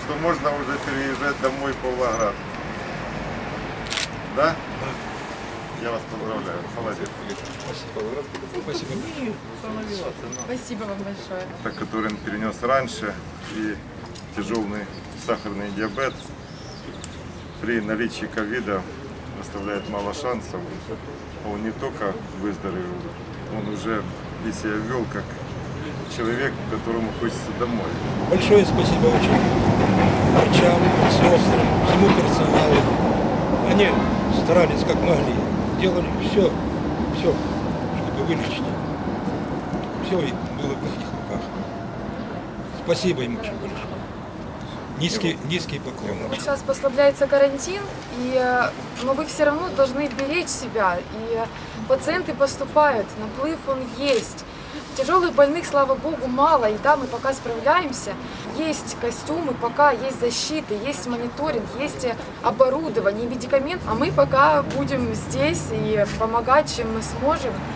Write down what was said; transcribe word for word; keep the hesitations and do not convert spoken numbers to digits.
что можно уже переезжать домой в Павлоград. Да? Я вас поздравляю. Молодец. Спасибо. Спасибо вам большое. Так, который он перенес раньше, и тяжелый сахарный диабет при наличии ковида оставляет мало шансов. Он не только выздоровел, он уже и себя вел как человек, которому хочется домой. Большое спасибо очень врачам, сестрам, всему персоналу. Они старались как могли, делали все, все, чтобы вылечить. Все было в их руках. Спасибо им очень большое. Низкий, низкий поклон. Сейчас послабляется карантин, и, но вы все равно должны беречь себя. И пациенты поступают, наплыв он есть. Тяжелых больных, слава богу, мало, и да, мы пока справляемся. Есть костюмы, пока есть защита, есть мониторинг, есть оборудование, медикамент. А мы пока будем здесь и помогать, чем мы сможем.